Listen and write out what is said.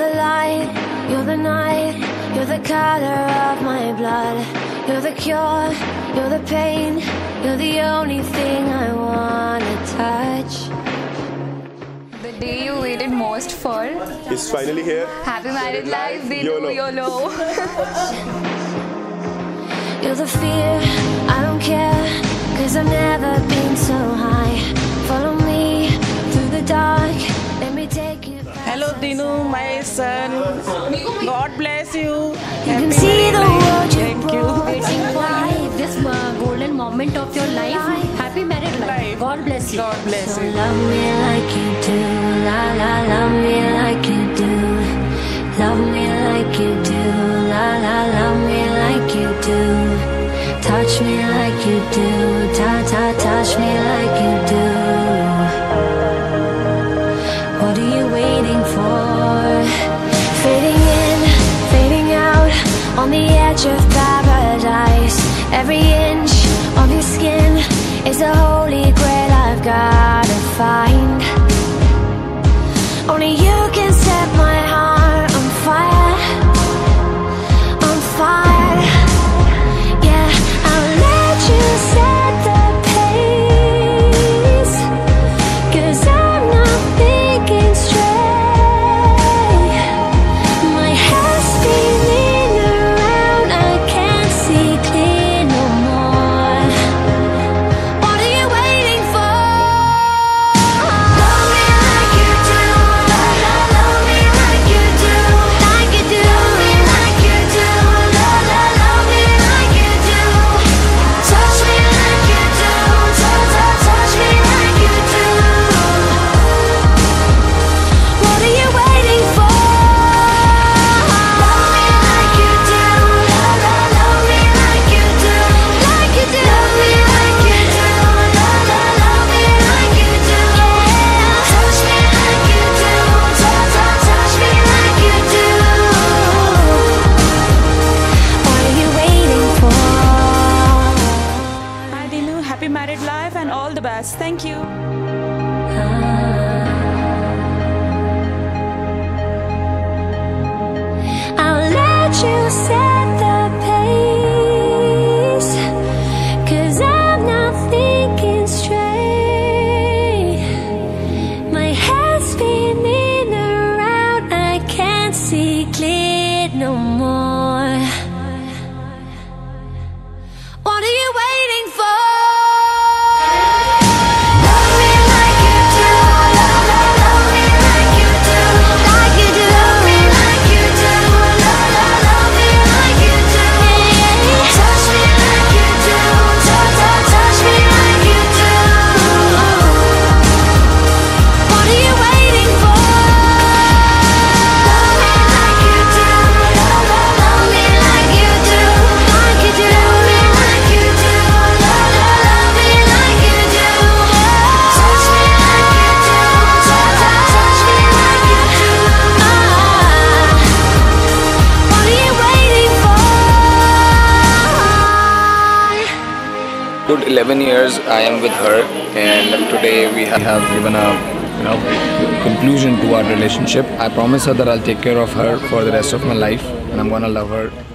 the light, you're the night, you're the color of my blood. You're the cure, you're the pain, you're the only thing I wanna touch. The day you waited most for. It's finally here. Happy married life, YOLO. YOLO. You're the fear, I don't care, 'cause I've never been so high. Follow me through the dark, let me take you back. Hello Dinu, my son. God bless you. You can see the world you Thank you. waiting for This golden moment of your life. Happy married life. God bless you. God bless So you. love me like you do, la la, love me like you do. Love me like you do, la la, love me like you do. Touch me like you do, ta ta, touch me like you do. What are you waiting for? Fading in, fading out, on the edge of paradise. Every inch of your skin is a holy grail I've gotta find. Only you can set my heart on fire, on fire. Yeah, I'll let you set the pace, 'cause I'm not thinking straight. My head's spinning around, I can't see clear no more. What are you waiting for? Love me like you do, la la, love me like you do, like you do. Love me like you do, la la, love me like you do. Touch me like you do, ta ta, touch me like you do. What are you waiting for? Love me like you do, la la, love me like you do, like you do. Love me like you do, la la, love me like you do. Touch me like you do, ta ta, touch me like you do. What are you waiting for? Hi Dinu, happy married life and all the best. Thank you. I'll let you set the pace, 'cause I'm not thinking straight. My head's spinning around, I can't see clear no more. What are you waiting for? Love me like you do, la la, love me like you do, like you do. Love me like you do, la la, love me like you do. Touch me like you do, ta ta, touch me like you do. What are you waiting for? Love me like you do, la la, love me like you do, like you do. Love me like you do, la la, love me like you do. Touch me like you do, ta ta, touch me like you do. What are you waiting for? Good 11 years I am with her, and today we have given a conclusion to our relationship. I promise her that I'll take care of her for the rest of my life, and I'm gonna love her